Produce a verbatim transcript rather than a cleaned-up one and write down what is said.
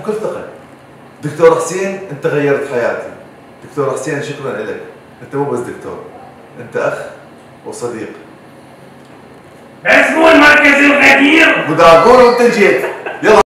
بكل ثقة. دكتور حسين أنت غيرت حياتي. دكتور حسين شكرا لك، أنت مو بس دكتور، أنت أخ وصديق. بس مو المركز الغدير. بدي أقول وأنت جيت. يلا